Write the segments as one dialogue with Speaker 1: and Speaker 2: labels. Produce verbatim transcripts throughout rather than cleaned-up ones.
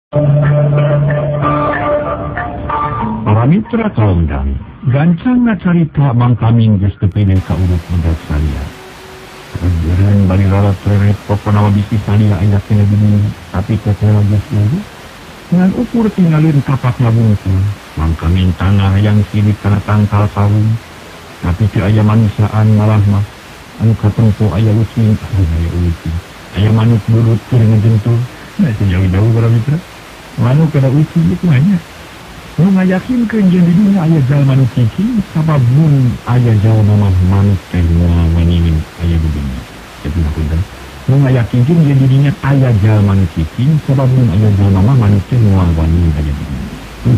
Speaker 1: Para mitra kaundang, gancang ngacarita mangkaming geus teu pede ka urut budak salia. Kemudian bari lalat tereret popona bisi salia aya kene gini, tapi ketela geus leuwih. Dengan ukur tinggalin kapak ngabungkul, mangkaming tanah yang silik kana tangkal sarung. Tapi teu aya manisaan malah mah, anu katempo aya lucing, aya ulitin. Aya manuk burut keur ngejentul. Nah, itu jauh-jauh para mitra. Manuk kada uci itu hanya. Nu ngayakinkeun jeung di dunia aya jalma nu cicing, sabab mun aya jalma mah manuk teh moal maningin aya di dunia. Jadi punten. Nu ngayakinkeun jeung di dunia aya jalma nu cicing, sabab mun aya jalma mah manuk teh moal maningin aya di dunia.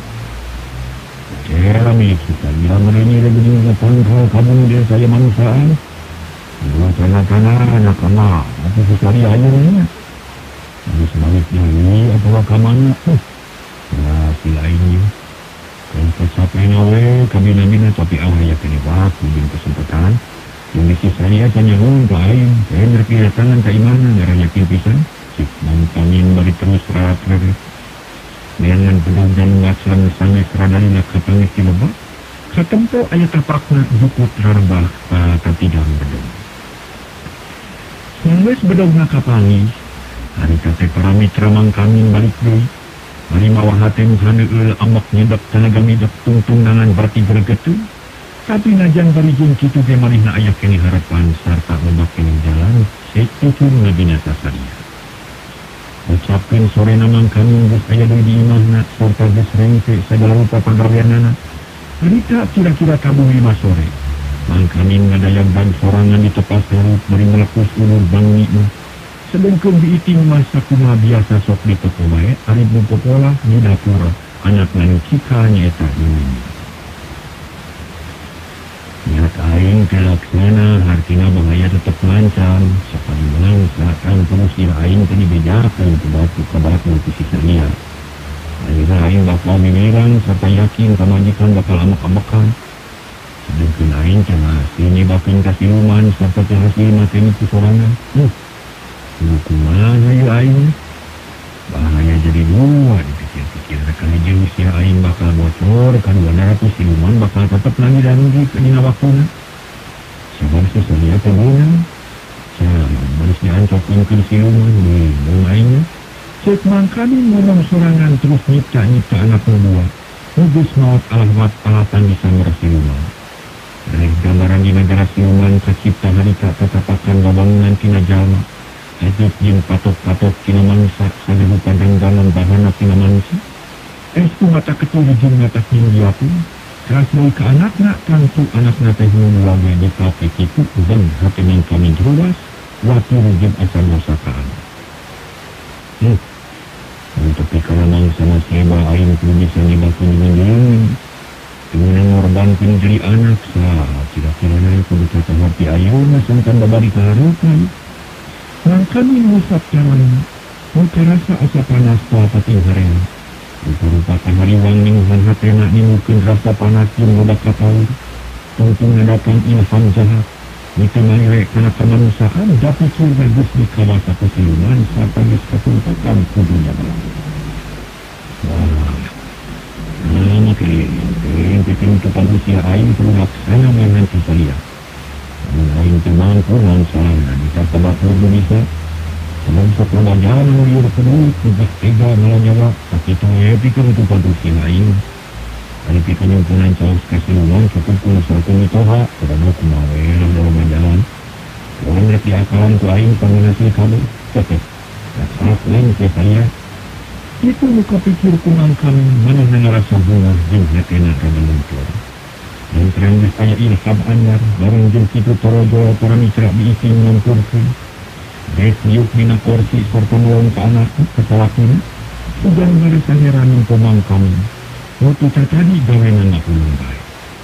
Speaker 1: Kera milik kita, bila merenyi lagi dengan tangkal kabung dia saya manusiaan. Dua tanah-tanah anak-anak, apa sekali aja nih. Habis balik dari atau kamana. Nah, si lainnya. Kan kecapean awe, kabina-bina tapi awal ya kini waktu bin kesempatan. Yang di sisa saya tanya untuk lain. Saya berpilih tangan ke imana, ngarang yakin pisan. Cik, mangkamin bari terus rat-rat. Dengan pedang dan ngasan sangat radalina kapangis di lebak. Katempo ayat tapakna jukut rarbah katidang bedong. Sanggues bedong na kapangis. Hari kate para mitra mangkamin balik deui. Hari mawahatem haneul amak nyedak tanaga midak tungtung nangan bati bergetu. Tapi najan bari jeung kitu ge manehna aya kene harapan sarta lebak kene jalan setuju ngabinasa saria. Ucapkan sore namang kami geus aya deui di imahna sarta geus rengse sagala rupa pagaweanana. Harita kira-kira kabung lima sore. Mangkamin ngadayag dan sorangan di tepas garut bari melekus ulur bangi mah. Sedengkeun diiting masa kumaha biasa sok di toko bae ari popola di dapur anak nanu cika nyaeta ini. Niat aing kelaksana hartina bahaya tetep lancam sapadi mangsa kan terus dira aing tadi bejakeun ke batu ke batu ke sisa lia. Akhirnya aing bakal mimirang serta yakin kamajikan bakal amak-amakan. Sedengkeun aing cenah sini bakin kasiluman serta hasil mateni ku sorangan. Hmm. Kumaha ya aing? Bahaya jadi dua dipikir-pikir rekana jeung sia aing bakal bocor kadua naratu siluman bakal tetep lagi dan di dina waktuna. Sabab sesulia teh beunang. Jangan baris diancokkeun siluman bingung aing. Cek mangkamin ngomong sorangan terus nyipta-nyipta anak dua. Nugus maot alawat alatan di samar siluman. Rek gambaran di negara siluman kacipta harita tatapakan babangunan tina jalma. Ajut jeung patok-patok tina manusia sadehu padanggalan bahana tina manusia. Estu mata kecil jeung mata tinggi aku. Keras deui ka anakna tentu anakna teh nu lagi di kafe kitu dan hati mangkamin jelas watir jeung asa dosa ka anak. Hmm. Tapi kalau mangsa seba aing kudu bisa nyibakeun dengan jeung dengan ngorbankeun diri anak sah kira-kira naik kudu tata hati ayeuna sangkan babari ka hareupeun. Mangkamin musap jalan, mau terasa asa panas tua pating haren. Rupa-rupakan hariwang minuhan hatena nimukeun rasa panas jeung budak kapaur. Tungtung ngadakan ilham jahat. Itu maire kana kamanusiaan dapat surga geus di kawasa kesiluman sarta geus katuntutan kudunya belang. Wah, nah makanya, yang pitung usia aing perlu laksana mainan sisalia. Aing teman kurang salah bisa tebak dulu bisa sebelum sekolah jalan liur kedua kubik tega malah nyawa tapi itu ya pikir itu padusin aing kali pikir nyumpunan caus kasiluman cukup pun suatu mitoha karena kumawel dalam jalan orang lihat di akalan ku aing pengenasi kamu hehehe saat lain ke saya itu muka pikir kumang kami mana ngerasa bunga jeung netena kada luntur. Dan terangnya saya ilham anyar barang jeung kitu torojo para mitra diisi ngampurkeun. Des yuk dina kursi sarta nuwun ka anak kesalakina. Ugan barisa heranin pemangkami. Waktu tadi gawenan ulun bae.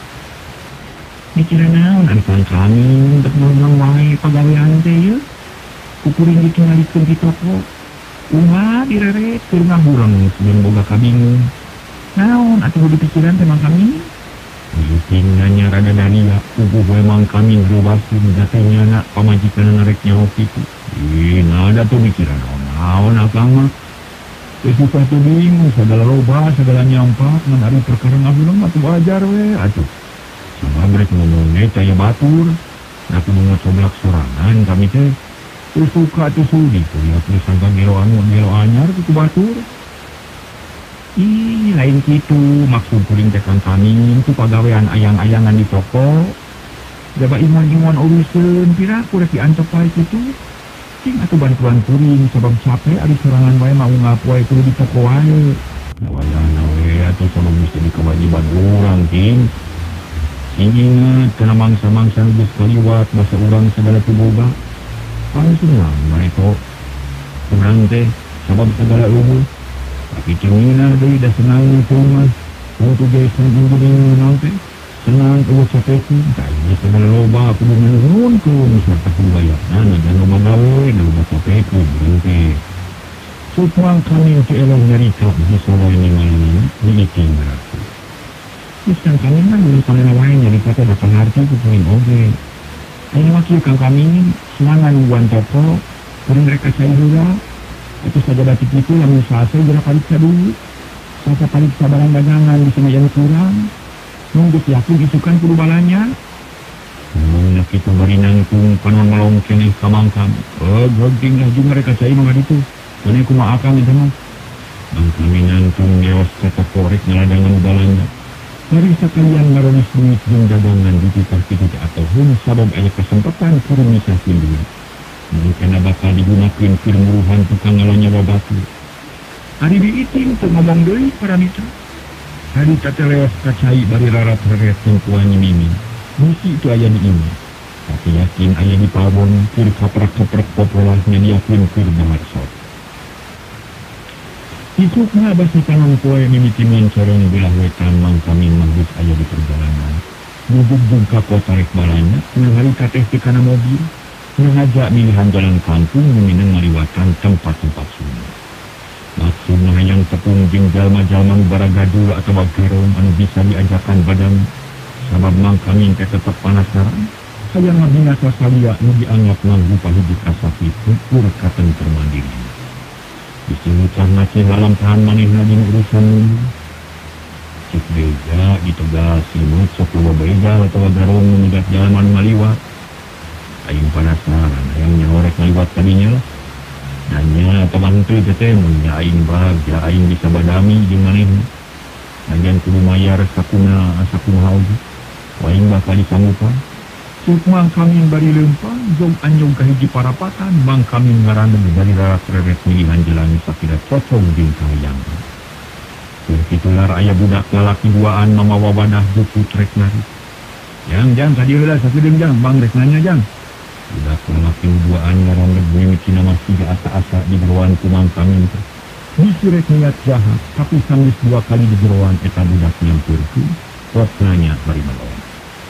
Speaker 1: Mikiran naon angkang kami untuk menang wae pagawean teh yeuh. Kukuring ditinggalikeun di toko. Ulah direret keur ngahurang sebelum boga kabingung. Naon atuh dipikiran teh mangkami? Tinggalnya rada daria, ubuh memang kami berubasin, datanya anak pamajikan narek nyawa itu. Ih, nada tuh mikiran naon-naon akang mah. Susah tuh bingung, segala loba, segala nyampak, ngan hari perkara ngabilang atuh wajar we, atuh. Sama brek ngomongnya caya batur, aku mau coblak sorangan kami teh. Terus suka tuh sudi, tuh lihat disangka gelo anu, gelo anyar, itu batur. Ih, lain gitu, maksud kuring tekan kami, itu pagawean ayang-ayangan di toko. Jaba iman-iman urusan, pira kurek diantepai gitu. Cing atau bantuan kuring, sebab capek ada serangan wae mau ngapuai kudu di toko wae. Nawayana we, atau sebab bisa di kewajiban orang, cing. Cing ingat, kena mangsa-mangsa nubus kaliwat, bahasa orang segala tuboga. Paling senang, mereka. Kurang teh, sebab segala umur. Tapi cengina dari dah senang itu mas. Untuk jaya senang ini nanti. Senang kalau capek pun. Kaya segala loba aku dengan nun ke. Misalnya aku bayar. Nah, dan loba gawe. Dan loba capek pun. Berhenti. Supang kami untuk elok nyarita. Di solo ini malam ini. Diiting berarti. Terus kami kan belum kalian lawan. Nyarita itu datang arti itu poin oke. Ayo wakil kang kami ini. Semangat nungguan toko. Kurang mereka saya juga. Itu saja batik itu yang usaha saya gerak paliksa dulu. Saya paliksa barang dagangan di sana yang kurang. Nunggu yakin isukan kudu balanya. Nunggu kita beri nangkung panon melongkeng yang kamangkam. Oh, goging lah juga mereka saya mengad itu. Karena aku maafkan itu mah. Bang kami nangkung lewas kata korek ngeladangan balanya. Mari sekalian ngaronis duit dan dagangan di titik-titik atau hun sabab ayah kesempatan kurumisasi duit. Mungkin bakal digunakan firmuruhan tukang ngalanya babatu. Hari diiting untuk ngomong doi para mitra. Hari tata lewas kacai bari rarat reret tengkuannya mimi. Misi itu ayah di ini. Tapi yakin ayah di pawon kir kaprak-kaprak populahnya diakuin kir banget sot. Isuknya basi tangan poe mimitiman corong belah wetan mang kami magus ayah di perjalanan. Duduk jungka kotarek balanya. Nang hari kateh di kana mobil. Mengajak milihan jalan kampung meminang meliwatan tempat-tempat sungai. Maksudnya yang tepung jeng jalma-jalma baragadu atau bagerong anu bisa diajakan badan. Sabab mang kami tetap penasaran. Saya ngabina sasalia nu dianggap nganggu pahidik asapi ukur katen termandiri. Disimutan masih dalam tahan manehna di urusan ini. Cik beja ditegal simut sepuluh beja atau bagerong menegat jalan ngaliwat. Aing penasaran, yang nyorek ngaliwat tadinya lah. Nanya teman tu tete, munya aing bahagia, aing bisa badami jeung manehna. Najan kudu mayar sakuna sakuna hauji. Aing bakal disanggupan. Cuk mang kami bari lempang, jog anjong kahiji parapatan, mang kami ngaraneng dari rarat reret milihan jalan sakira cocong jeung kahayang. Kitular aya budak lalaki duaan mamawa wadah buku trek nari. Jang jang tadi heula sakedeung jang, bang rek nanya jang. Budak lelaki duaan ngarang lebih cina masih asa-asa di beruan kumang kami itu. Disirek niat jahat, tapi sangis dua kali di beruan eta budak yang perku. Kos nanya bari melawan.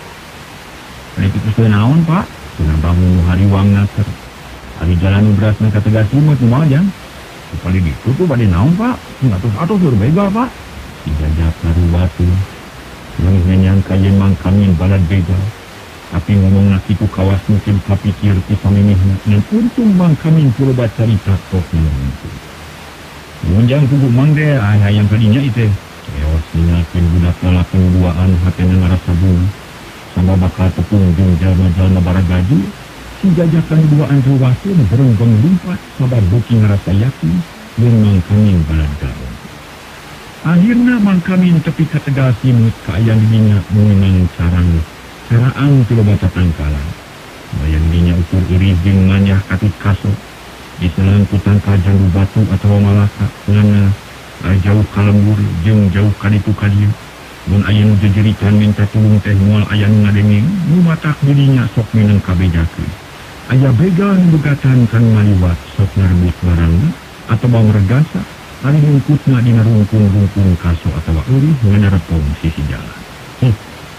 Speaker 1: Karena itu senaon pak, senang bangun hari wang naker. Hari jalan beras mereka tegas imut mau jang. Kepala gitu tuh pada naon pak, nggak tuh atau suruh bega pak. Si jajak naru batu. Yang menyangka yen mang kami balad bega. Tapi ngomong nak itu kawas mungkin kapikir kisah memihna. Dan untung bang kami pulau baca cerita koknya itu. Munjang tubuh mang deh, ayah yang tadinya itu. Lewas minyakin budak lalakin duaan hatenya ngerasa bunga. Sama bakal tepung jeng jalma-jalma baragaju. Si jajakan duaan ruwasin berenggong limpat. Sabar buki ngerasa yakin. Dan mang kami balad gaul. Akhirnya mang kami tepi kategal simut keayaan dirinya mengenang carang. Saraan tulo baca tangkalan. Bayang dinya ukur iri jeng manyah katut kasut. Di selangkutan kajan batu atau malaka. Ngana jauh kalembur jeng jauh kaditu kadiu. Mun ayah jejeritan minta tulung teh mual ayah ngadengeng. Nu matak dirinya sok minang kabejakeun. Ayah begal begatan kan maliwat sok ngerebut barangna. Atau bang regasa. Ari rungkutna dina rungkung-rungkung kaso atau uri ngana repong sisi jalan. Hm.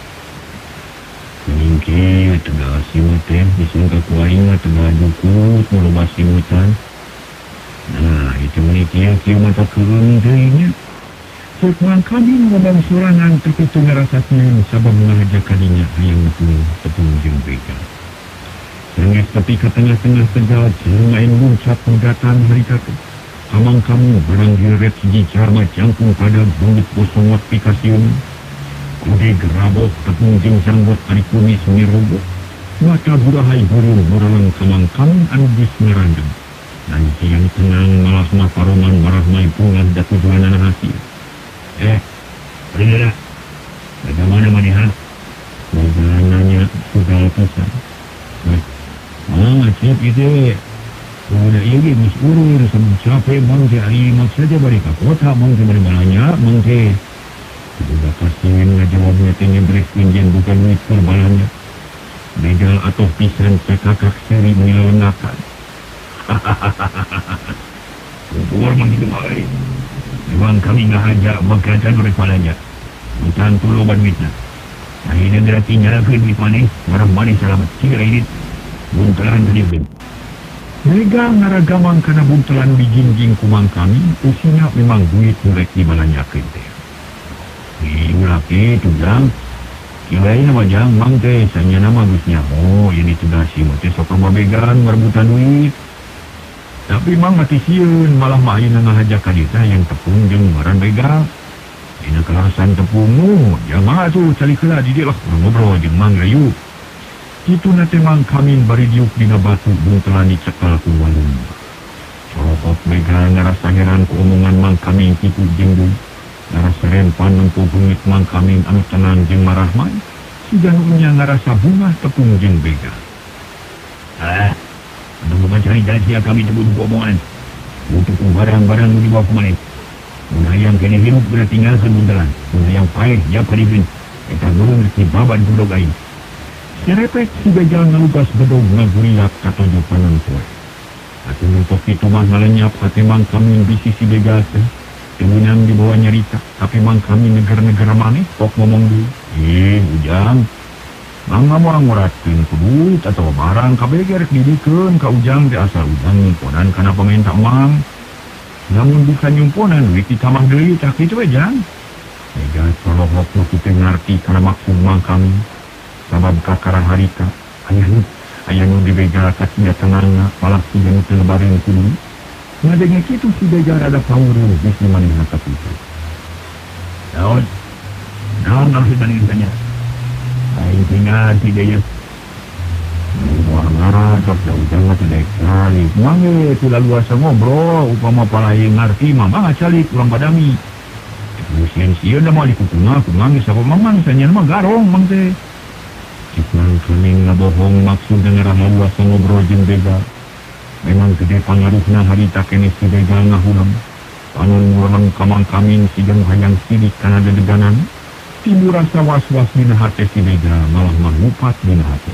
Speaker 1: Mingkir, tegal simut teh, disingka kuaing tegal dukut, mulu simutan. Nah, itu menikir, kieu mata keun deunya. Sekmang kami ngomong sorangan tapi tu ngerasa kieu sabab ngajak kadinya hayang tepung tepung jeung bega. Sengit tepi ka tengah-tengah tegal, jeung main luncat megatan hari katu. Amang kamu barang hiret siji cama jangkung pada bungit kosong aplikasiun. Kude gerabok tepung jeng janggot ari kumis mirobo. Mata burahai burung meralang kamang kamu anu bis merandeng. Nanti yang tenang malah mah paroman marah mai bungan da tujuan anak hasil. Eh, berdera. Bagaimana maniha? Bagaimananya sudah pisah. Nah, ah, cip itu. Udah iya ge geus urur sama capek mangke ari mak saja bari ka kota mangke bari balanya mangke. Udah pasien ngajawabnya tengah break pinjen bukan duit perbalanya. Begal atau pisan cekakak seri menyelengakan. Kumpul mang itu mai. Memang kami ngahaja makanan oleh palanya. Bukan tulo ban duitna. Akhirnya berarti nyalakeun duit maneh, marah maneh selamat. Kira ini buntelan tadi ben. Mega ngaragamang kana buntelan bijinjing kumang kami, usinya memang duit mulai dibalanyakeun teh. Di ulake tudang, kirain nama jang mang teh, sanya nama gusnya. Oh, ini tudasi mah teh sok mabegan merebutan duit. Tapi mang mati sieun malah main ngahaja ka dita yang tepung jeung maran begal. Dina kelasan tepung, jangan atuh cali keula di dieu lah ngobrol jeung mang rayu. Itu nate mang kamin bari diuk dina batu buntelan dicekal ku walung. Corokot begal ngarasa heran ku omongan mang kamin kitu jeung deui. Ngarasa rempan nempuh bungit mang kamin anu tenang jeung marah mai. Si janunya ngarasa bunga tepung jeung begal. Ah, anu mencari dasi kami sebut ku omongan. Untuk barang-barang nu dibawa kumaneh. Mun hayang kene hirup beuna tinggalkeun buntelan. Mun hayang paeh ja kadipin. Eta gurung si baban budog aing. Serepet si begal ngalugas bedog ngaguriak katojo panon poe. Atu nuntok itu mah ngalenyap hati mang kami bisi si begal teh. Kemudian dibawa nyarita, tapi mang kami negara-negara maneh kok ngomong dulu. Eh, ujang. Mang mau nguratkeun ku duit atau barang kabege rek didikeun ka ujang teh asal ujang nyimponan kana pamenta mang. Namun bukan nyimponan duit ditamah deui tah kitu we jang. Begal colohok nu kitu ngarti kana maksud mang kami. Sabab kakara harita, ayah nu, ayah nu di begal kacinda tenangna, malah si janu telebarin kudu. Ngadengnya kitu si begal ada pangurung, bisni maning hata itu. Naon, naon maksud maning tanya. Aing tinggal di daya. Wah ngarah, sok jauh jangan tidak kali. Mange tula luasa ngobrol, upama palai ngarti, mama ngacalik, kurang badami. Kemusian siya na mau dikutuna, kumangi sa pamamang, sanya nama garong, mang teh. Cikman kuning ngabohong maksud dengan ramah luasa ngobrol jeung begal. Memang gede pangaruhna harita kene si begal ngahulam. Panon ngulang kamang kamin si jang hayang sidik kana dedeganan. Timbul rasa was-was dina hati si begal malah mangupat dina hati.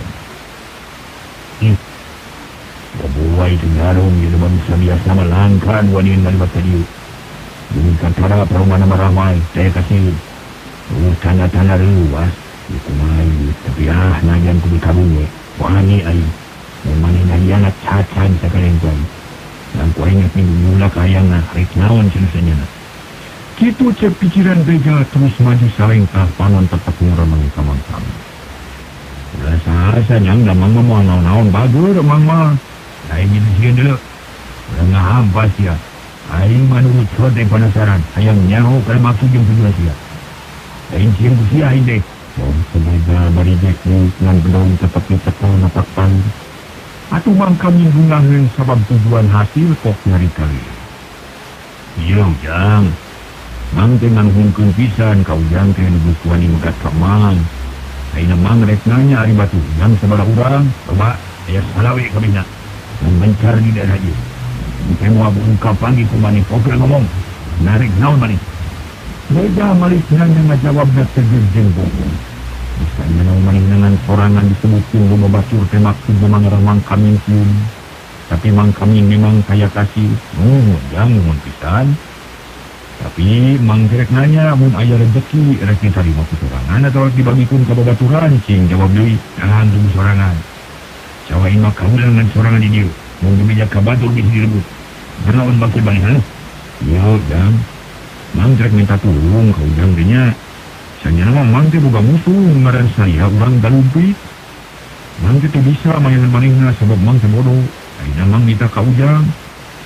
Speaker 1: Hmm. Gabuai itu garong ya depan bisa biasa melangkan wanin dari batadiu. Demi kantara perumana maramai saya kasih. Uh, tanda-tanda luas. Itu main, tapi ah, nayan kudu karunye. Wani ay, memang nayan at cacan sa kalengkuan. Dan ku ingat minggu mula kayang na, harit naon sinusanya na. Kitu cek pikiran begal terus maju salengkah panon tetap nguramang kamang kami. Udah sasa nyang damang mau naon-naon bagur mang mah. Aing gitu sih dulu. Udah ngahampas ya. Aing menurut sote penasaran. Hayang nyaho kalau maksud yang kedua sia. Aing siang kusia aing deh. Oh, semoga bari dekni ngan bedong tetap dicekal napakan. Atu mang kami gungaheun sabab tujuan hasil kok nyari kali. Iya ujang. Mang teh nganghungkeun pisan ka ujang teh nugus wani megat ka mang. Ayeuna mang rek nanya ari batu ujang sabaraha urang, coba aya salawe kabina. Dan mencar di daerah ieu. Engke moal ungkapan di kumani pokok ngomong. Narik naon mani? Beda malisnya ngajawabna tegur jeung bokong. Bisa menang maningan sorangan disebutin rumah basur teh maksud memang ramang kami siun. Tapi mang kami memang kaya kasih. Oh, jangan pisan. Tapi mang direk nanya mun aya rezeki rek ditarima ku sorangan atau dibagikeun ka babaturan cing jawab deui. Jangan tunggu sorangan. Cawain mah kamu dengan sorangan di dieu. Mun dimejak ka batur bisa direbut. Naon maksud bani ha? Iya, jang. Mang direk minta tolong ka ujang dinya. Sanya nama mang teh boga musuh ngaran saya urang galumpi. Mang teh bisa mainan manehna sebab mang teh bodoh. Ayeuna mang minta ka ujang.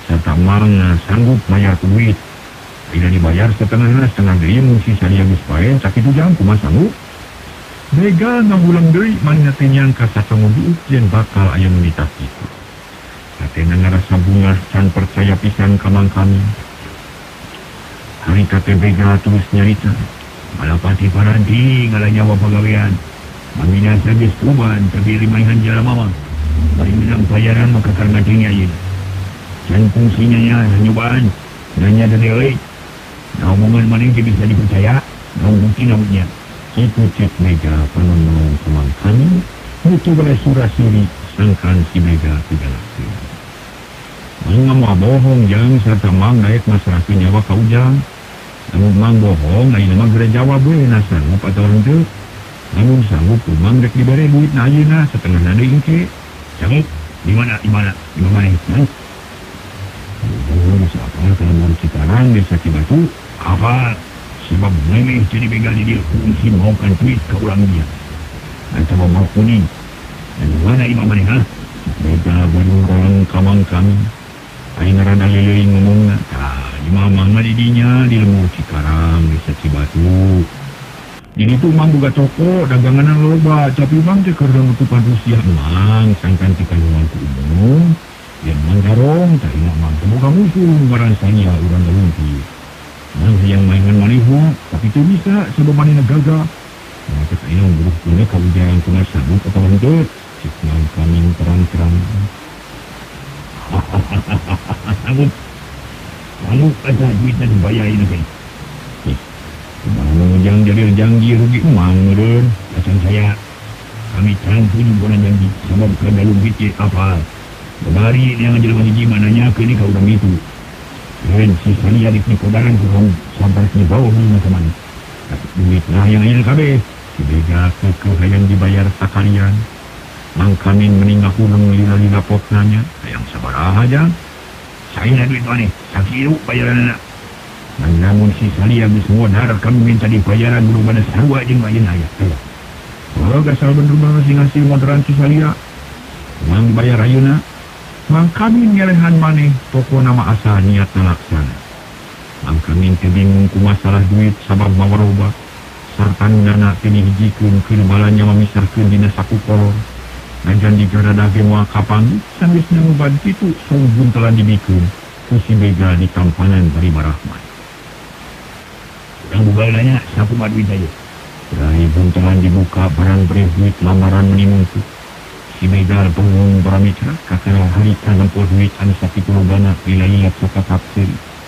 Speaker 1: serta mang sanggup bayar duit. Tidak dibayar setengahnya setengah deui mun si Salia geus paen sakitu jang kumaha sanggup. Bega ngabulang deui manehna teh nyangka sacangu duit yen bakal aya nu nitah kitu. Satena ngarasa bunga can percaya pisan ka mang kami. Harita teh bega terus nyarita. Malapati paranti ngalah nyawa pagawean. Mamina geus kuman tapi limahan jara mama. Bari menang bayaran maka karena tingnya ieu. Can fungsinya nya nyobaan. Nanya dari euy. Nah, omongan maneh ge bisa dipercaya. Nah, bukti namanya. Itu cek Mega penolong teman kami. Itu boleh surah-suri sangkan si Mega tidak laku. Mang mau bohong jang serta mang naik masalah nyawa ka ujang. Namun mang bohong ayeuna mah geura jawab we na sanggup atau henteu. Namun sanggup mang rek dibere duit na ayeuna setengah na deui engke. Sanggup di mana di mana di mana mang? Oh, siapa kalau Cikarang desa Cibatu? Apa? Sebab memang jadi begal di dia fungsi maukan duit ke ulang dia. Atau mau kuning. Dan mana imam mana ha? Begal berurang kamang kami. Aing rada lelei ngomongna. Tah, imam mah di dinya di lembur Cikarang desa Cibatu. Jadi itu mang buka toko dagangan loba, tapi mang teh keur nutupan usia mang sangkan ti kaluan umum. Yang manggarong tak ingat mang semoga musuh ngaran saya urang galungki. Mang yang mainan manihu tapi tu bisa sebab manina gagal. Nah tak ingat buruk punya kau jangan kena sabuk atau henteu. Cik mang kami terang-terang. Hahaha. Sabuk. Lalu ada duitnya dibayarin kan. Eh, mang jangan jadi janji rugi mang meureun. Macam saya kami cantik bukan janji sebab kada duit apa. Kembali dia ngajar hiji mananya ke ini kau udah itu. Dan si Salia di kodaran kurang sampai ke bawah ni teman. Tapi duit lah yang ini kabe. Si Bega kekeh yang dibayar sekalian. Mang kami meninggal kurang lila-lila potnanya. Yang sabaraha aja. Saya duit mana? Sakiru bayaran anak. Dan namun si Salia habis modar kami minta dibayaran dulu pada sarwa jeng main ayah. Oh, gasal bener masih ngasih moderan si Salia. Mang dibayar ayuna. Mang kami ngelehan maneh toko nama asa niat nalaksana. Mang kami bingung ku masalah duit sabab mawaroba. Sarta nana tini hijikeun keun balanya mamisarkeun dina sakupol. Najan digarada ge moal kapan sanggeusna nguban kitu song buntelan dibikeun ku si Bega di kampanan bari Rahmat. Urang bugal nanya sapu duit aja. Rai buntelan dibuka barang beri duit lamaran menimungku. Si Bega pengung paramitra kakara harita nempuh duit anu sakitu logana wilayah suka tafsir.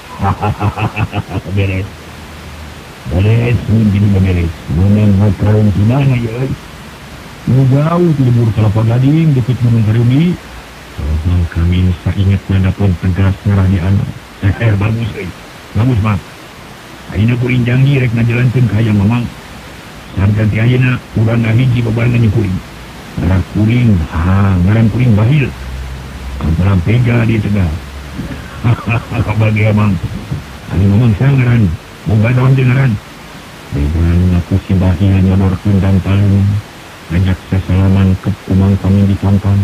Speaker 1: Hahaha beres. Beres mungkin beres. Mun ngobrol di mana ya? Nu jauh di lembur Kelapa Gading dekat Gunung Karubi. Mang kami saingat nanda pun tegas ngarah di anak. Eh bagus euy. Bagus mak. Ayeuna kuring janji rek ngajalankeun ka hayang mamang. Sareng ti ayeuna urang hiji bebarengan kuring. Ngaran kuring, ha, ngaran kuring bahil. Antara Bega di Tegal. Hahaha, bagi emang. Ani ngomong saya ngaran, boga daun di ngaran. Bega ngaku si bahil nyodor kundang talung. Ngajak sesalaman ke kumang kami di kampan.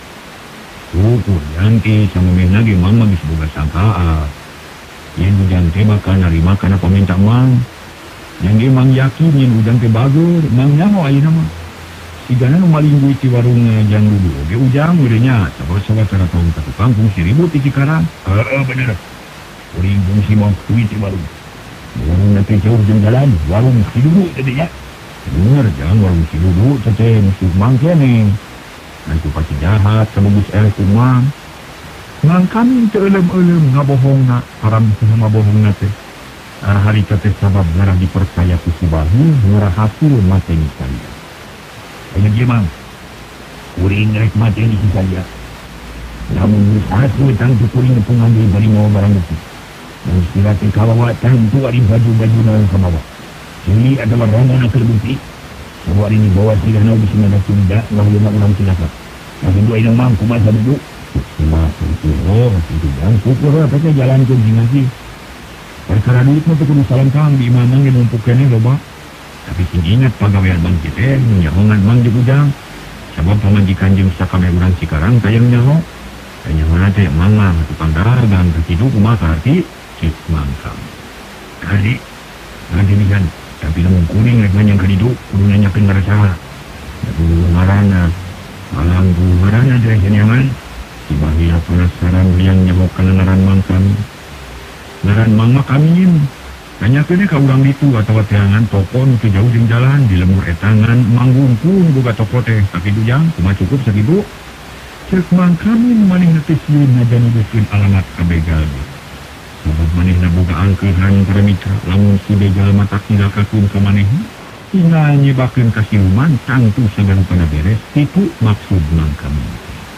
Speaker 1: Tuh, jangki sama mena di mang magis boga sangkaa. Yen ujang teh bakal narima kana paminta mang. Yang emang yakin yen ujang teh bagur, mang nyaho ayeuna mah. Sigana nu malingguy ti warung jang dulu ge ujang urenya sabab-sabab cara tahu ka tukang fungsi ribut di Cikarang. Heeh bener. Uring fungsi mau duit ti warung. Warung nanti jauh jeung jalan, warung si dulu tadi nya. Bener jangan warung si dulu teh musuh mang kene. Nanti pasti jahat sababus el kumang. Ngan kami teu eleum-eleum ngabohongna, haram teu ngabohongna teh. Ah hari teh sabab ngarah dipercaya ku si Bahil ngarah hasil mateni kalian. Ayo dia mang, kuring rek mati ni saja. Namun satu tangtu kuring pengambil bari mau barang bukti. Dan silati kawawa tangtu ari baju-baju nang kamawa. Ini adalah rombongan terbukti. Bahwa ini bawa sila nau bisa ada tunda, lalu nak orang silapa. Yang kedua ini mang kumasa duduk. Cuma itu, oh itu yang syukur apa saja jalan ke dinasi. Perkara duit nanti kudu salam kang di imamang yang mempukannya loba. Tapi sing ingat pegawaian bang kita, nyahongan mang di gudang. Sebab pamajikan jeung sakame urang Cikarang tayang nyaho. Kanya mana teh mama tukang dagang kehidup kumaha arti cek mangkam. Kali nanti nih kan tapi lamun kuring rek nanyang kehidup kudu nanyakeun ngarasaha. Tapi ngaranna malang ngaranna teh nyaman. Si bahila penasaran yang nyebok kana ngaran mangkam. Ngaran mama kami nanyakeun ka urang ditu atawa teangan toko nu teu jauh jeung jalan di lemur etangan manggungkung boga toko teh sakitu jang kumaha cukup sakitu. Cek mangkami manehna teh sieun ngajanudkeun alamat ka begal. Sabab manehna boga angkeuhan para mitra lamun si begal matak ninggalkakeun ka manehna, tinggal nyebakeun ka siluman tangtu sagarupana beres, itu maksud mangkami.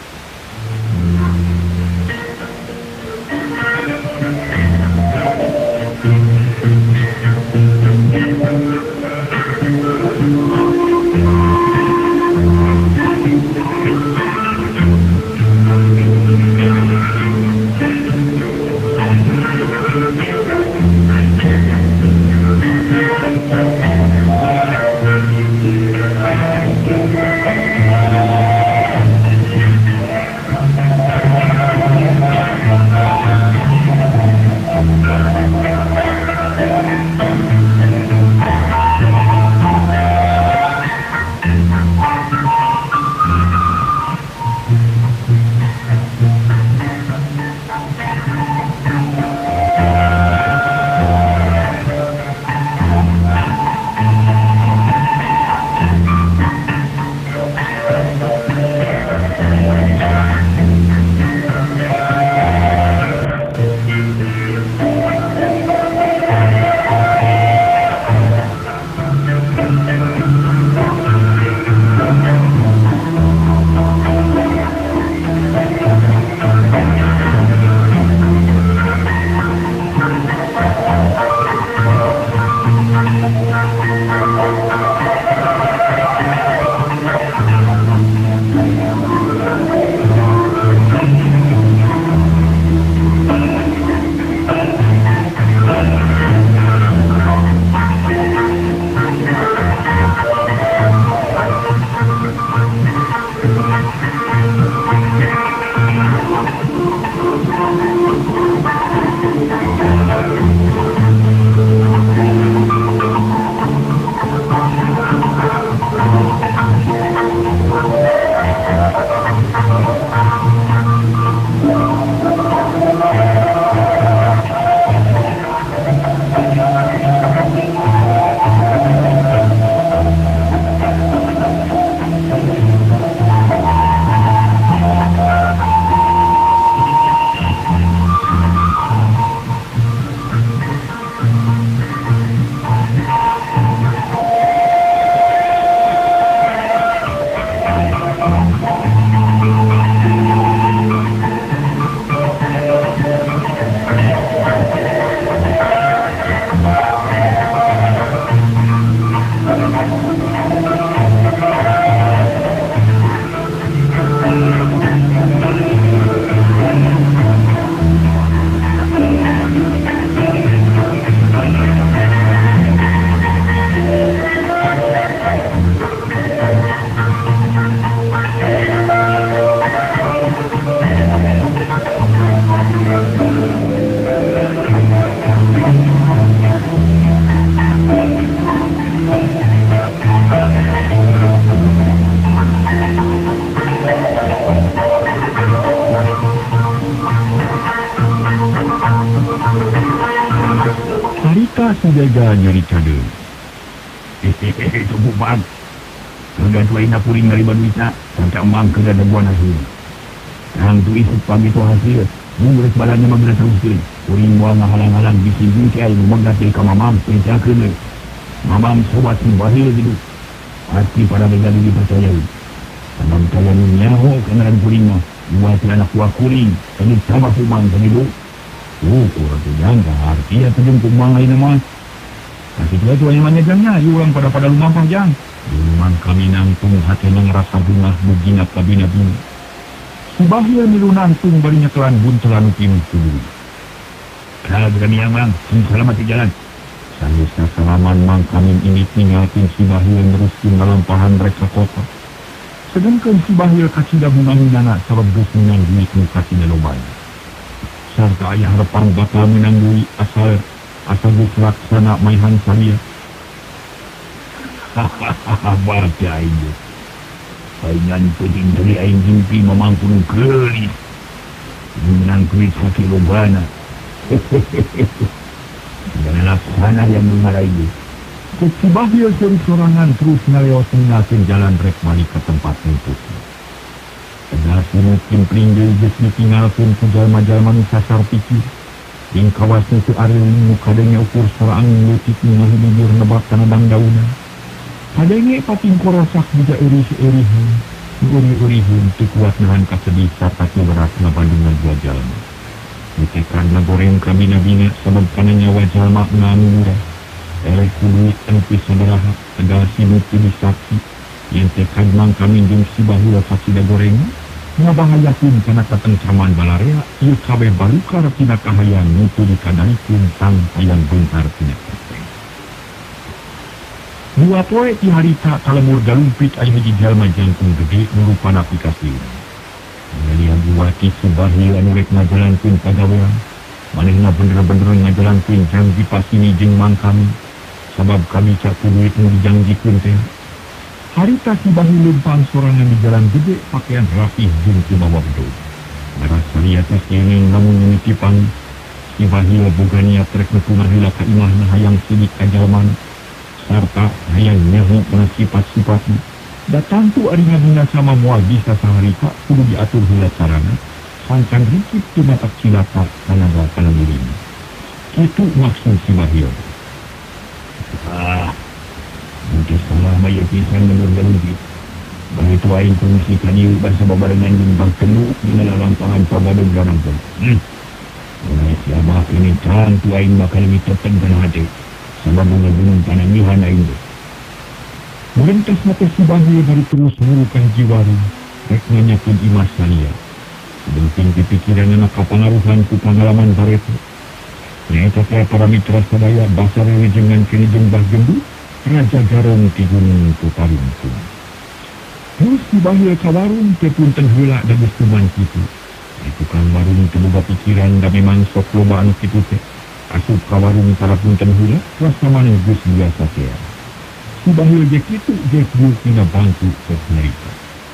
Speaker 2: Harita sudah nyerita deh. Hehehe, itu bukan. Kagak tuain apuring dari Baduita, sampai emang kagak ada buah nasi. Yang tu isut pagi tu hasil, mungkin sebalanya magna teruskin. Uring buah ngahalang-halang di sini kaya menggati ke mamam, pencakeun. Mamam sobat bahil gitu. Hati para begali dipercayai. Mamam kaya nyaho kenalan kuring mah. Buat anak buah kuring, ini sama kumang segitu. Oh, kurang tu jangka, artinya terjun kumang lain nama. Kasih tua tua yang mana jangnya, orang pada pada lumampang jang. Lumang kami nantung hati ngerasa bunga bugina kabina-bina. Subahnya milu nantung barinya kelan buntelan ukim tubuh. Kalau berani yang bang, selamat di jalan. Sangusnya selaman mang kami ini tinggalkan si bahia neruskin ngalampahan mereka kota. Sedangkan si bahil kacida bunga-bunga sabab geus menang duit nu kacida loban. Sarta aya harapan bakal menang duit asal asal geus laksana maihan salia. Hahaha baca ini. Saingan penting dari aing himpi memangkun gelis. Menang duit sakit lobana. Dan laksana yang mengarai. Si bahil dari sorangan terus ngaleos mengasin jalan rek balik ke tempat numpuk. Tegas mungkin pelinggil jes ditinggalkan ke jalma-jalma nu sasar pikir. Ing kawasan tu areuling nu kadenge ukur sorang leutik nu ngahibur nebak tanadang dauna. Kadenge pating korosak bija eurih-euriheun. Eurih-euriheun teu kuat nahan kasedih sarta teu berat ngabandungan dua jalma. Ditekan ngagoreng ka bina-bina sabab kana nyawa jalma nganu murah. Eleh kulit tanpa sabaraha tegal sibuk pilih saksi yang tekan mang kami jeng si bahula fasida goreng ngabahayakeun kana katentraman balarea ieu kabeh barukar tina kahayang nutu dikadalikeun sang hayang beuntar tina kapeng. Dua poe ti harita kalemur galumpit aya hiji jalma jangkung gede nu rupana pikasieun. Ngalian buati si bahil anu rek ngajalankeun pagawean manehna bener-bener ngajalankeun janji pasini jeung mang kami. Sabab kami caku duit nu dijanjikeun teh. Harita si bahil leumpang sorangan di jalan gede pakaian rapih jeung teu mawa bedog. Ngarasa liat teh kenging namun nitipang si bahil boga niat rek nutunan heula ka imahna hayang sidik ka jalmana sarta hayang nyaho kana sifat-sifatna. Da tantu ari ngaguna sama moal bisa saharita kudu diatur heula carana sancang rikip teu matak cilaka kana kana dirinya. Kitu maksud si bahil. Ah, mungkin salah maya pisan menurut galumpit. Begitu aing fungsi kadieu basa babarengan jeung bang kenuk dina lalampahan pabadog garangkeun. Hmm. Mulai siapa ini cantu aing bakal miteten kana hate. Sabab bunga-bunga panangihan aing teh. Murentas mata si bahil dari terus murukan jiwaru. Rek nanyakeun imas salia. Sebenting pikiran anak kapangaruhan ku pengalaman bareto. Nyata saya para mitra sadaya basar rejengan kini jembah gembu Raja Garong ti Gunung Putarungkung. Terus di bahil ka warung teh punten heula da geus kuman kitu. Di tukang warung teu boga pikiran da memang sok loba anu kitu teh. Asup ka warung tara punten heula rasa maneh geus biasa teh. Si bahil ge kitu ge kudu tina bangku sok nyarita.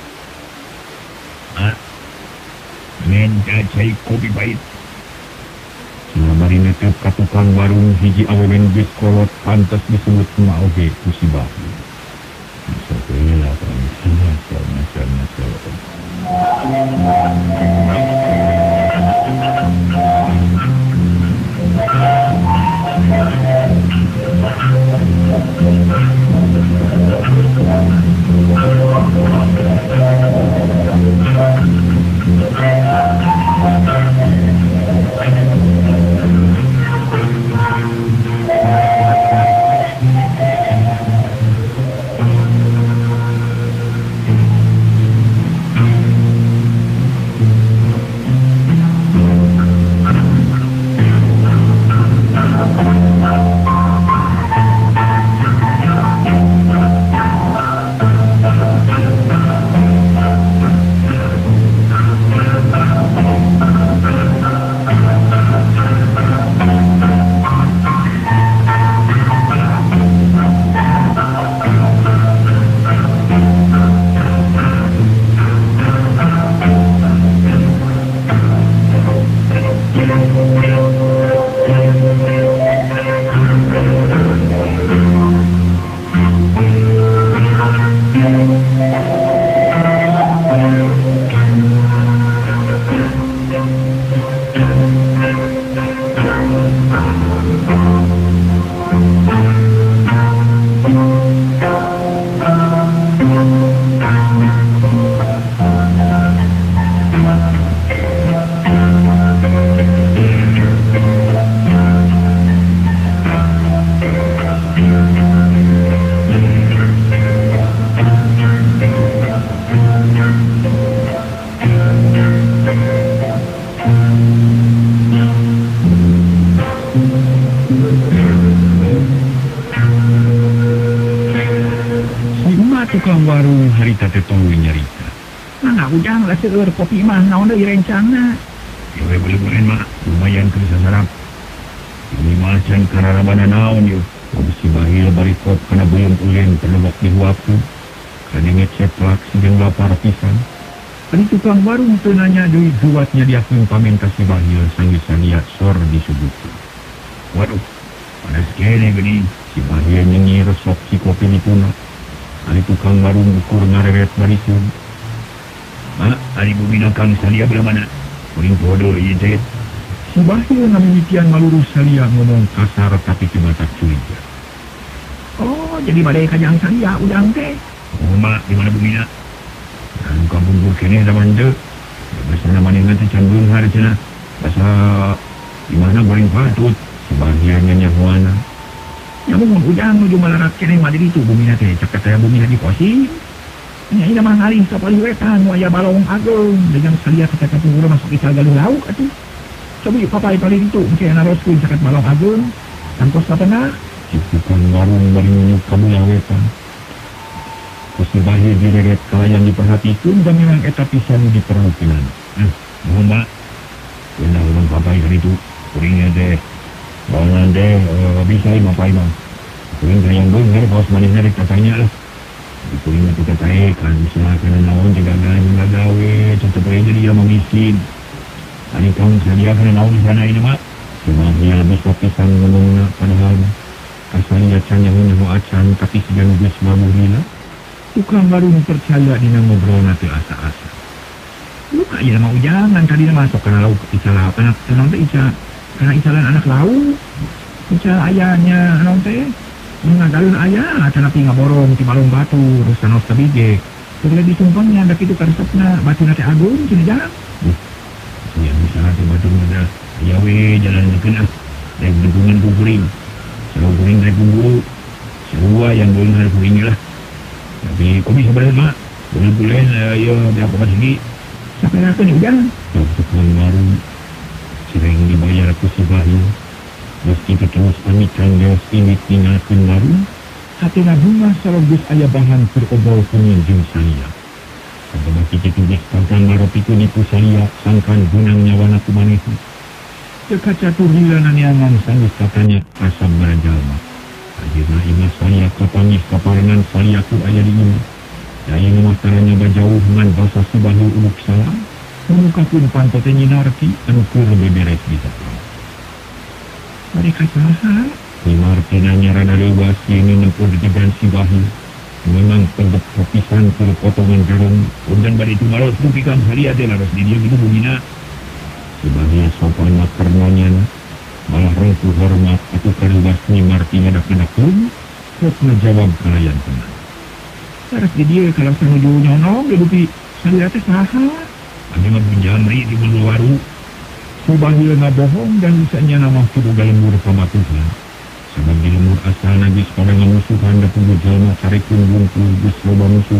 Speaker 2: Ah. Men cai kopi pahit. Ngamari netep ka tukang warung hiji awewen geus kolot pantes disebut ma oge ku si bahil. Bisa heula kan nasal-nasal.
Speaker 1: Tukang warung harita tetowi nyarita.
Speaker 2: Nah, ujang lah seueur kopi mah naon deui rencana.
Speaker 1: Ya boleh-boleh mak, lumayan keur sasarap. Ini mah can kararabana naon yeuh. Si bahil bari kop kana beuyeuh ulen perlewak di huaku. Kadenge ceplak sijeung lapar pisan. Ari tukang warung teu nanya deui duatnya diakeun pamenta si bahil sangisan liat sor disuguhkeun. Waduh, panas kene geuning. Si bahil nyengir sok si kopi dituna. Ari tukang warung ukur ngareret bariseun. Mak, ari bumina kang salia belah mana? Kuring podo ieu teh. Si bahil namimitian malurus salia ngomong kasar tapi teu matak curiga.
Speaker 2: Oh, jadi badai kajang salia udang teh.
Speaker 1: Oh, mak, di mana bumina? Anu kampung gur kene zaman teu. Basa namanengan teh can beunghar cenah. Basa di mana goreng patut. Si bahil nyanyahoana.
Speaker 2: Ya mun ujang nuju malarat kene mah di ditu bumina teh cek teh bumina di posisi. Nya ina mah ngalih ka paliwetan aya balong ageung dengan salia ka kapura masuk ke galuh lauk atuh. Coba yuk papai pali ditu engke naroskeun caket balong ageung. Tangkos satengah
Speaker 1: si tukang warung bari nyunyuk ka wetan. Kusi bahil direret kalayan diperhatikeun dan memang eta pisan diperhatian. Eh, mohon mak. Benar ulun papai ka ditu. Kuringnya teh bawanan deh uh, bisa ima papai mah. Kuring kayang beunghar kaos manehna rek katanya lah. Kuring mah teu kataekan bisa kana naon jaga gawe gawe tetep aja dia mah miskin. Ari kang sadia kana naon di sana ini mak. Cuma dia bisa pisan ngomongna padahal asalnya can yang nyaho acan tapi sigan geus mabuh lila. Tukang warung percaya dina ngobrolna teu asa-asa.
Speaker 2: Lu kaya mah ujangan tadi masuk kana lauk icalah anak naon teh ica kana icalan anak lauk. Ica ayahnya naon teh ngadareun aya cenah pi ngaborong ti balong batu terus sanos kabige. Terus disumpangnya da kitu karesepna batuna teh agung cenah jarang.
Speaker 1: Ya bisa teh batuna da aya we jalan keun ah. Dek bentungan ku kuring. Sarua kuring rek bumbu. Sarua yang beunghar kuring lah. Tapi kopi sabareng mak. Bulan-bulan ayo berapa segi.
Speaker 2: Saperakeun ujang.
Speaker 1: Tukang warung sering dibayar ku si bahil. Meski terus pamitan geus ini tinggalkeun warung, hatena bunga salogus aya bahan keur obrol jeung salia. Sababaki kitu geus kangkang ngarepikeun iku salia sangkan gunang nyawana kumanehna. Teu kacatur hilana neangan sanggeus katanya asam barajalma. Ayeuna imah salia kapangih kaparengan salia ku aya di imah. Daya mah taranya bajauh ngan basa si bahil uluk salam. Mukakeun pantote nyinarti anu keur beberes bisa.
Speaker 2: Mereka saha?
Speaker 1: Ni Martina rada leuwas ini nempur dijegan si bahil. Memang penggep kepisan ke potongan jarum. Undan bari itu maros kupikam salia teh laras di dia gitu bumina. Si bahil sopan makernanya malah rengku hormat atau karibas ni Martina dak-dakeun. Terus ngejawab kalayan tenang.
Speaker 2: Laras di dia kalau sanuju nyonong dia buki salia teh saha?
Speaker 1: Kami mah bunjamri di bulu waru. Subahil ngabohong dan bisanya nama kudu galembur sama Tuhan. Sebab di lemur asal nagis pada ngamusuhan da kudu jalma carikeun bungkul geus loba musuh.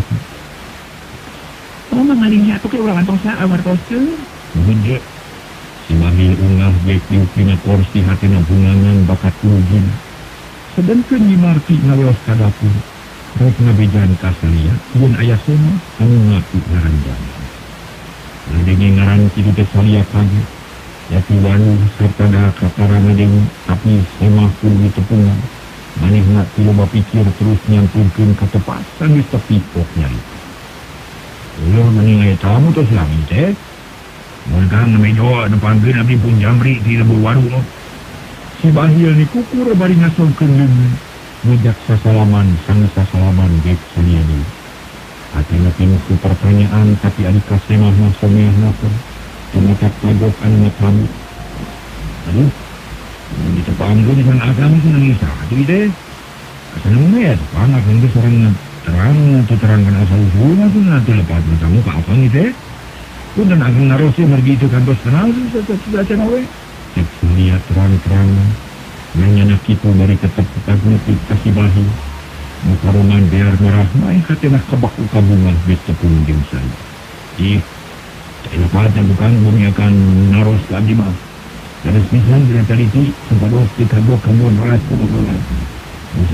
Speaker 2: Oh mangalinya atuh ke urang tosa awartoskeun.
Speaker 1: Beunje. Si bahil ungah baik diupina porsi hatina bungangan bakat kurugin. Sedengkeun Nyi Marti ngaleos ka dapur. Rek ngabejan ka salia, yen aya sena anu ngaku ngaranjang. Ngadenge ngaran kitu teh salia kaget. Yati waru serta dah katarana dewi tapi semah pun ditepungan. Maneh nak tiba pikir terus nyampurkeun ka tepasan geus tepi pok nyari. Ulur mending aya tamu tos lami teh. Mun kang ngamejo nepangkeun abdi pun jamri di lembur waru no. Si bahil ni kukur bari ngasolkeun leungeun. Ngejak sasalaman sang sasalaman geus salia deui. Hatina penuh pertanyaan tapi adi kasemah mah someahna pun. Tumatak pagok anu ngatamu. Aduh, di tepang gue di sana agama itu nangis satu ide. Asal nunggu tepang akan itu serang terang atau terangkan asal usulnya itu nanti lepas bertamu ke apa gitu. Pun dan akan narosnya mergi itu kan bos kenal sudah cina we. Cek lihat terang-terang. Nanya nak itu dari ketep ketep kasih bahi. Mukaruman biar merah main katanya kebak kabungan bis tepung jeng saya. Ih. Lepatnya bukan bumi akan naros ke abdi mah. Dan semisal bila tadi itu sempat dos di kagok kamuan ras kebetulan. Misal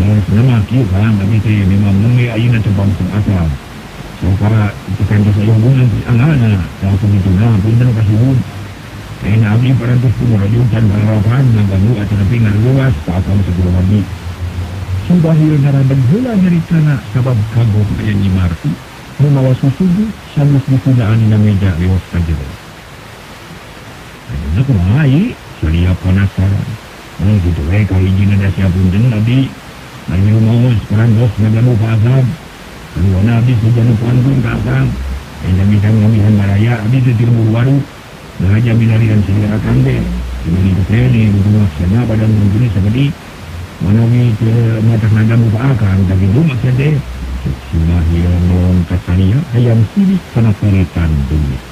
Speaker 1: nama kieu kan abi teh memang mung ayeuna teh bangsa asal. Supaya bukan bisa hubungan anaknya yang sebetulnya punten kasiun. Kayaknya abdi parantos pumurajukan harapan ngaganggu acara pingan luas takam sebelum abdi. Sudah hilang naraban heula nyaritana sabab kagum aya Nyi Marti memawa susugu sanes dipunaan dina meja lewat kajero. Ayeuna kumaha ieu? Salia penasaran. Nah gitu we kahijina da sia punten abdi. Ari rumaos parantos ngaganggu pasab. Keluarna abdi sejanu pantun kakang. Yang bisa ngamihan maraya abdi teu timbul waru. Nah aja binarian segera kande. Ini itu teh ni butuh maksana pada mungkin seperti mana ni ke mata naga muka akan tapi itu maksudnya sudah hilang non katanya ayam sidik karena keretan duit.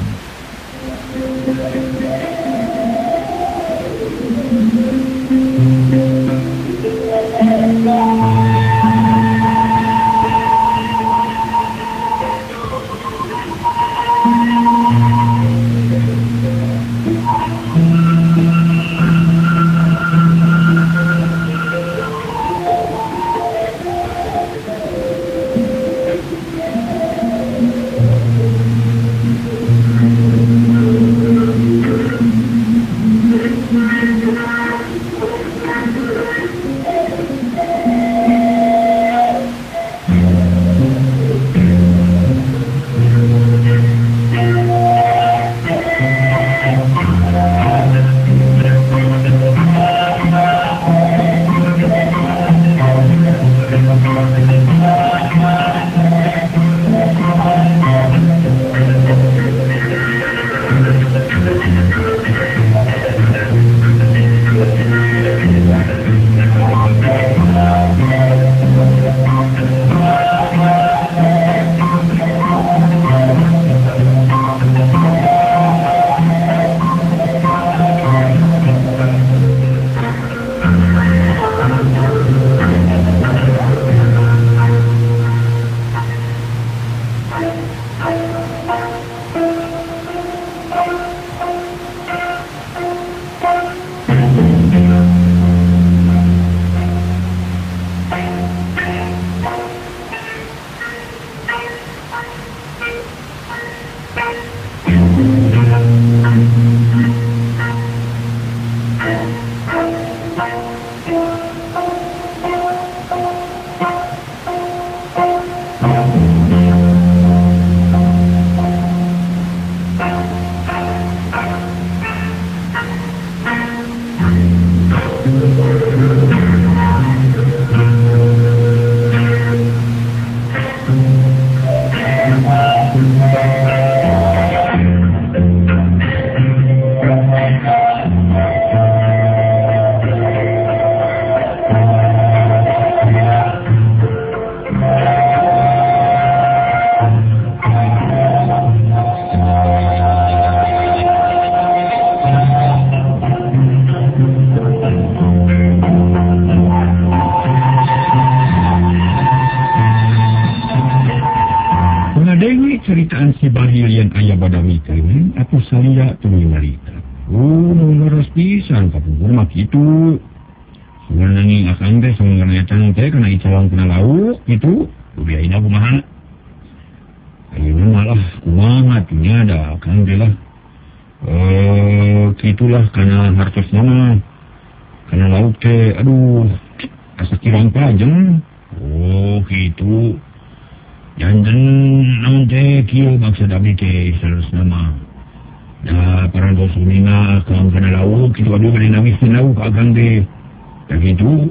Speaker 1: Ceritaan si Bahil yang ayah badami kalian, aku salia tunggu narita. Oh, nomor pisan, kapungkur mak itu. Sebenarnya ni akan teh, sebenarnya canang teh, kena icalang kena lauk, itu. Kubiain aku mahal. Ayunya malah, kumaha tinya ada, akan teh lah. Eh, gitulah, karena hartos nama. Karena lauk teh, aduh, asa kirang pajeng. Oh, gitu. Jantan namun teh kieu maksud abdi teh salus nama. Da parantos uninga kang kana lauk kitu aduh bari nangis lauk akang teh. Da kitu.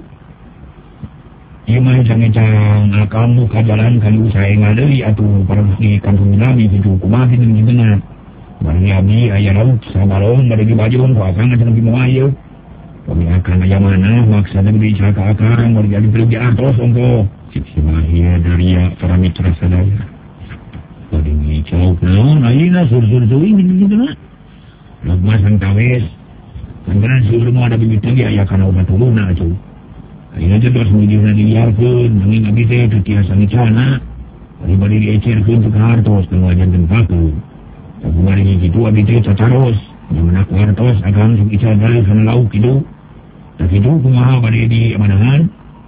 Speaker 1: Ieu mah jang-jang kamu ka jalan kali saengan deui atuh parantos di kampung nami kitu kumaha kitu bener. Bari abdi aya lauk sabalon bari dibajon ku akang cenah di moal ieu. Kami akan aya mana maksudna di caka akang bari jadi beli atos ongko. Si Mahia dari ya para mitra sadaya. Bagi ni cawuk naon, ayina sur-sur-sur ini gitu na. Lagmas ang tawis. Kantanan sur mo ada bibit lagi ayah kana obat tulung na acu. Ayina tu terus menjadi na diliarkeun, nanging abi teh tu tiasa ngicana. Bari-bari diecerkeun tu hartos tengah janten paku. Tapi mari gitu abi teh cacaros. Yang nak hartos akan sok icana kana lauk kitu. Tak kitu kumaha bari di manahan.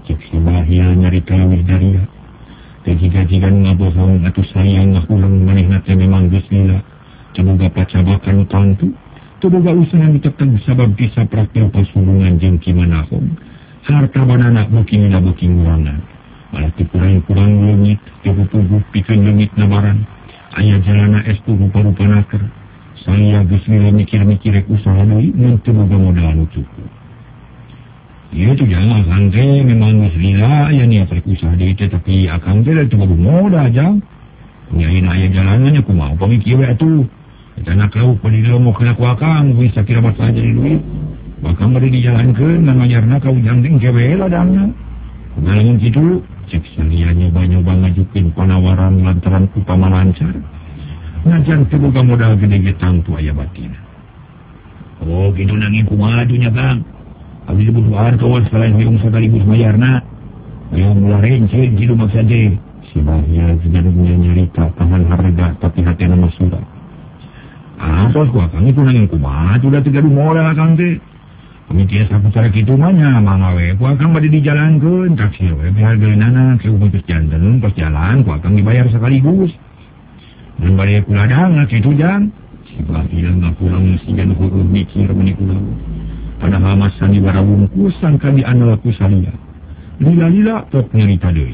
Speaker 1: Cek si Bahia nyarita lewih daria. Kejiga-jigan ngabohong atau sayang ngahulang manehna teh memang geus lila. Cemoga pacabakan tantu. Teboga usaha miteteng sabab bisa praktil pasulungan jeung kimanahong. Harta banana booking na booking urangan. Malah kurang-kurang leungit, tubuh-tubuh pikeun leungit nabaran. Aya jalana estu rupa-rupa naker. Saya geus lila mikir-mikir rek usaha deui mun teu boga modal anu cukup. Ieu tuh jangan akang teh memang geus lila aya niat rek usaha deui teh tapi akang teh teu boga modal jang. Nyain aya jalanannya kumaha pamikir we atuh. Eta anak lauk padilemokeun ku akang bisa kira mah saja di duit. Bakal bari dijalankeun ngan majarna ka ujang teh kewe ladangna. Ngalamun kitu cek salia nyoba-nyoba ngajukeun panawaran lantaran upama lancar. Ngajan teu boga modal gede ge tangtu aya batina. Oh, kitu nanging kumaha atuh nya Kang? Abdi dibutuhan kawan sekalian hoyong sakaligus mayarna. Hoyong mula rencen kitu maksud teh. Si Bahia sebenarnya nyarita tahan harga tapi hatena mah surat. Ah, tos ku Kang itu nanging kumaha atuh da teu gaduh modal Kang teh. Pemikiran sapucara kitu mah nya mangga we ku Kang bade dijalankeun taksir we hargeunana ke umutus janten pas jalan ku Kang dibayar sekaligus. Dan balik kuladang kitu jang. Si Bahia ngapulang sigan heueuh mikir meuni kula. Padahal masan di barabungkus sangka di anal ku salia. Lila-lila tok nyarita deui.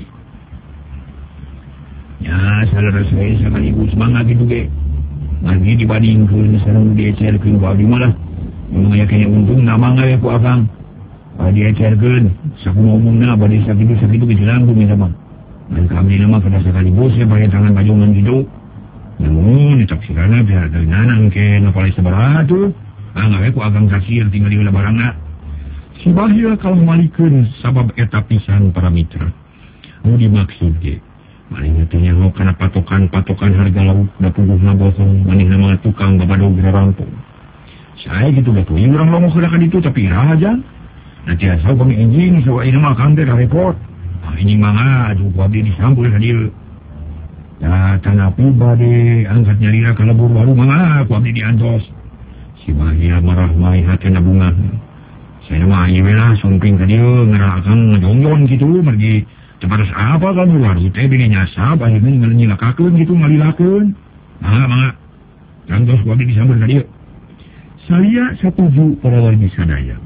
Speaker 1: Ya salereu saya sekaligus mangga kitu ge. Ngan dibandingkeun sareng diecerkeun ku abdi malah mun aya kene untung na mangga we ku Akang. Bade diecerkeun sakumaha umumna bade sakitu-sakitu ge langkung minta mah. Dan kami nama kada sekaligus ya pakai tangan bajongan gitu. Namun ditaksirana biar dari nanang ke napalai sabaraha tuh. Ah ngawe ku Akang kasir tinggal di ulah barangna. Si Bahia kalau malikeun sabab eta pisan para mitra. Nu dimaksud ge. Manehna teh nyaho kana patokan-patokan harga lauk da puguhna bosong manehna mah tukang babadog rampung. Saya gitu da tuh urang lomo kada ka ditu tapi iraha aja. Nanti asal kami enjing sawa ieu mah Kang teh da repot. Ah ini mah aduh ku abdi disampul ka dieu. Ya tanapi bade angkat nyalira ka lebur baru mah ku abdi diantos. Si Bahia marah mai hatena bunga. Saya mah ieu lah sumping ka dieu ngara Akang ngajongjon kitu mergi tepatos apa kan baru teh bini nyasab akhirnya nyilakakeun gitu ngalilakeun. Mangga mangga. Gantos ku abdi disambeun ka dieu. Saya setuju para wargi sadaya.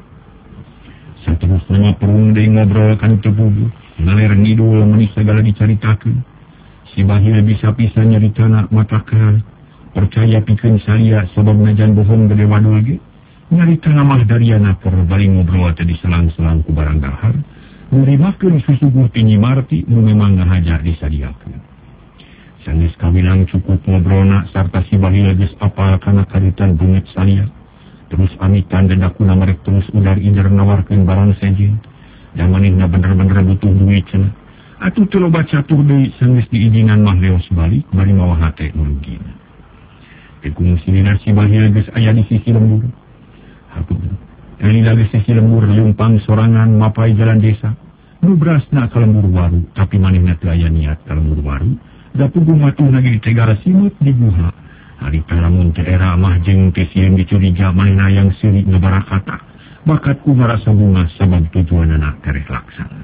Speaker 1: Saterusna mah perung deui ngobrol kan teu puguh. Ngaler ngidul meuni sagala dicaritakeun. Si Bahia bisa pisan nyaritana matakal. Percaya pikeun salia sabab najan bohong gede wadul ge. Nyaritana mah dariana keur bari ngobrol teh diselang-selang ku barang dahar. Nerimakeun susuguh ti Nyi Marti nu memang ngahaja disadiakeun. Sanes kawilang cukup ngobrolna sarta si Bahia geus apal kana karitan bungit salia. Terus amitan dadakuna merek terus udar-idar nawarkeun barang sejen. Da manehna bener-bener butuh duit cenah. Atuh teu loba catur deui sanes diizingan mah leos balik bari mawa hate nu rugina. Tekung sininar si Bahia geus aya di sisi lembur. Hatur. Eli lagi sisi lembur yumpang sorangan mapai jalan desa. Nu berasna ka lembur waru tapi manehna teu aya niat ka lembur waru. Da puguh matuh lagi di tegara simut di guha. Harita lamun teu era mah jeung teh sieun dicuriga manehna yang seuri ngabarakata. Bakat ku ngarasa bunga sabab tujuanana tereh laksana.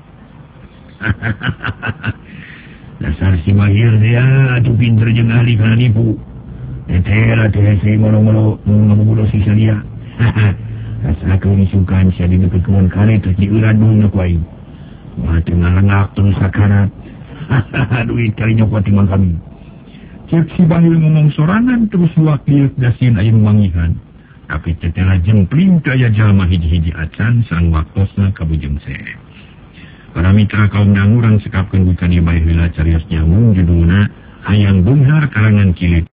Speaker 1: Dasar si Mahir dia atuh pinter jeung ahli kana nipu. Tetela teh si molo-molo ngabubudo si salia. Rasakeun isukan sia di deukeut kebon karet terus diuradung ku aing. Wah teu ngalengak terus sakarat. Duit kali nyokot timang kami. Cek si Bahil ngomong sorangan terus wakil dasin aya mangihan. Tapi tetela jempling teu aya jalma hiji-hiji acan sareng waktosna kabujeng serep. Para mitra kaum nangurang sekapkeun bukan ieu bae heula carios nyamung judulna Hayang Bunghar karangan Kilit.